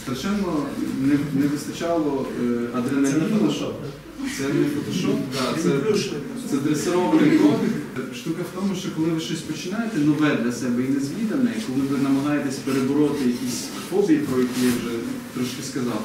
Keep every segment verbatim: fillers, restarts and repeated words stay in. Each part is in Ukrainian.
Страшенно не, не вистачало е, адреналіну. Це не фотошоп, так? Це не фотошоп, да, це, це дресирований крок. Штука в тому, що коли ви щось починаєте нове для себе і незвідане, коли ви намагаєтесь перебороти якісь фобії, про які я вже трошки сказав,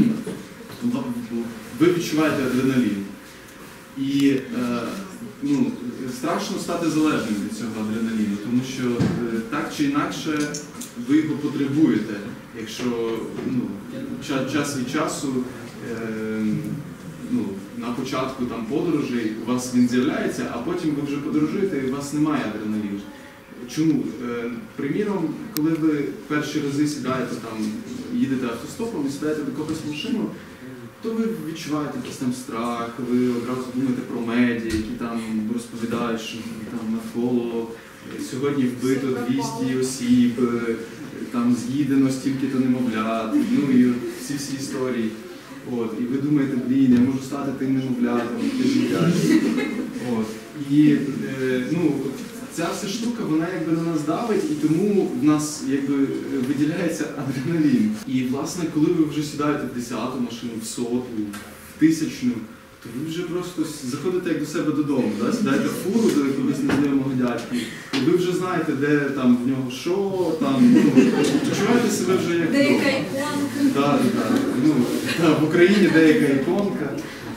ви відчуваєте адреналін. І е, ну, страшно стати залежним від цього адреналіну, тому що е, так чи інакше ви його потребуєте, якщо ну, час від часу е, ну, на початку там, подорожей у вас він з'являється, а потім ви вже подорожуєте і у вас немає адреналіну. Чому? Е, приміром, коли ви перші рази сідаєте, там, їдете автостопом і сідаєте до когось в машину, то ви відчуваєте якийсь там страх, ви одразу думаєте про медіа, які там розповідають, що там навколо сьогодні вбито двісті осіб, там з'їдено стільки-то немовлят, ну і всі всі історії. От, і ви думаєте, блін, я можу стати тим немовлятом, які життять. От. І е, ну, ця вся штука, вона якби на нас давить, і тому в нас якби виділяється адреналін. І власне, коли ви вже сідаєте в десяту машину, в соту, в тисячну, то ви вже просто заходите як до себе додому, да? Сідаєте в фуру до якогось незнайомого дядьки, і ви вже знаєте, де там в нього що, там, ну, почуваєте себе вже як деяка іконка. Так, так. Ну, в Україні деяка іконка.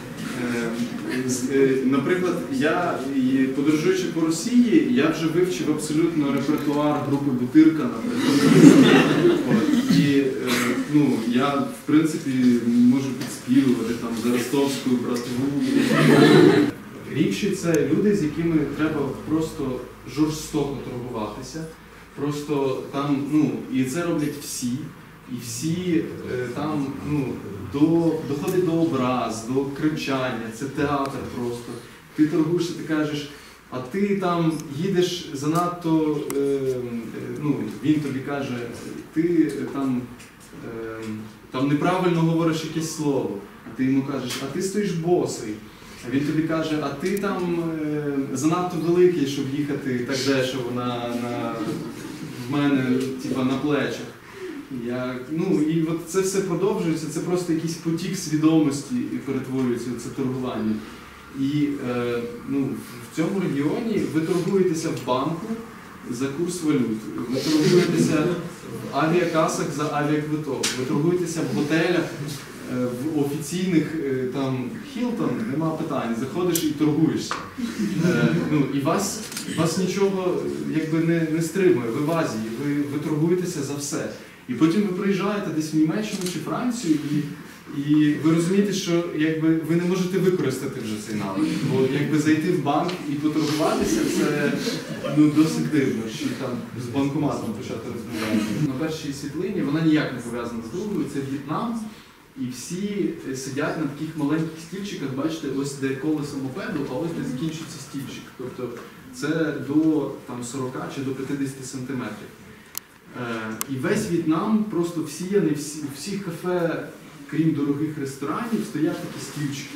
Наприклад, я, подорожуючи по Росії, я вже вивчив абсолютно репертуар групи Бутирка, наприклад. І ну, я, в принципі, можу підспівувати там за ростовською братву. Рідші це люди, з якими треба просто жорстоко торгуватися. Просто там, ну, і це роблять всі. І всі е, там, ну, до, доходить до образ, до кричання, це театр просто. Ти торгуєшся, ти кажеш, а ти там їдеш занадто, е, е, ну, він тобі каже, ти там, е, там неправильно говориш якесь слово, а ти йому кажеш, а ти стоїш босий. А він тобі каже, а ти там е, занадто великий, щоб їхати так дешево на, на, в мене, типа, на плечах. Я, ну, і от це все продовжується, це просто якийсь потік свідомості і перетворюється це торгування. І е, ну, в цьому регіоні ви торгуєтеся в банку за курс валют, ви торгуєтеся в авіакасах за авіаквиток, ви торгуєтеся в готелях, е, в офіційних, е, там, Хілтон, нема питань, заходиш і торгуєшся. Е, ну, і вас, вас нічого якби не, не стримує, ви в Азії, ви, ви торгуєтеся за все. І потім ви приїжджаєте десь в Німеччину чи Францію, і, і ви розумієте, що якби, ви не можете використати вже цей навик. Бо якби зайти в банк і поторгуватися, це ну, досить дивно, що там з банкоматом почати розмовляти. На першій світлині вона ніяк не пов'язана з другою, це В'єтнам. І всі сидять на таких маленьких стільчиках, бачите, ось де колесо мопеду, а ось де закінчується стільчик. Тобто це до там, сорока чи до п'ятдесяти сантиметрів. І весь В'єтнам просто всіяний, всі, у всіх кафе, крім дорогих ресторанів, стоять такі стільчики.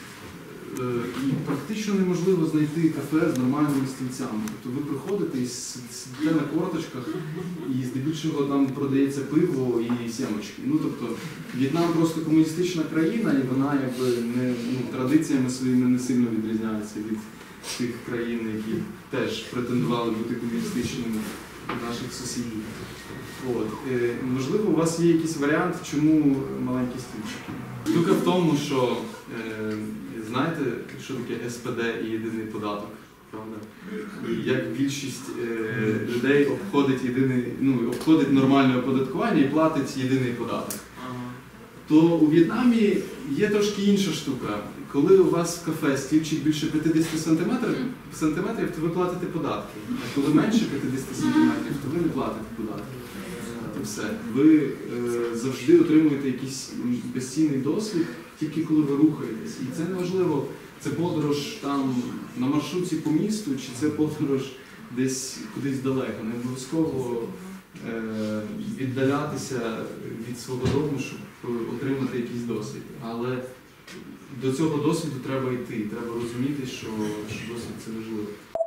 І практично неможливо знайти кафе з нормальними стільцями. Тобто ви приходите і сидите на корточках, і здебільшого там продається пиво і сімочки. Ну, тобто, В'єтнам просто комуністична країна, і вона якби, не, ну, традиціями своїми не сильно відрізняється від тих країн, які теж претендували бути комуністичними. Наших сусідів. От. Е, можливо, у вас є якийсь варіант, чому маленькі стільчики. Штука в тому, що е, знаєте, що таке ес пе де і єдиний податок, правда? Як більшість е, людей обходить, єдиний, ну, обходить нормальне оподаткування і платить єдиний податок. То у В'єтнамі є трошки інша штука. Коли у вас в кафе стільчик більше п'ятдесят сантиметрів, сантиметрів, то ви платите податки. А коли менше п'ятдесят сантиметрів, то ви не платите податки. І все. Ви е, завжди отримуєте якийсь безцінний досвід, тільки коли ви рухаєтесь. І це неважливо, це подорож там на маршрутці по місту, чи це подорож десь кудись далеко. Не обов'язково е, віддалятися від свого дому, щоб отримати якийсь досвід. Але до цього досвіду треба йти, треба розуміти, що, що досвід – це важливо.